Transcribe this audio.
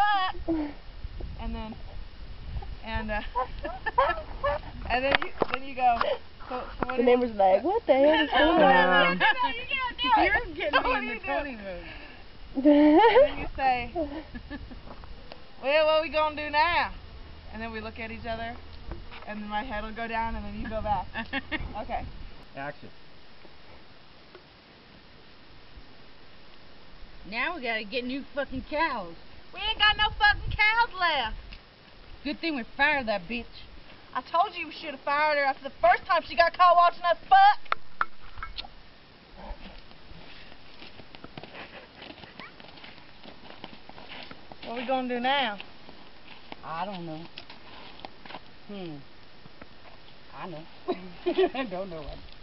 fuck. And then you go. So what The neighbor's like, what the hell is going on? You're getting me in the funny mood. And then you say, well, what are we gonna do now? And then we look at each other, and then my head will go down, and then you go back. Okay. Action. Now we gotta get new fucking cows. We ain't got no fucking cows left. Good thing we fired that bitch. I told you we should have fired her after the first time she got caught watching us fuck. What are we gonna do now? I don't know. I know. I don't know what.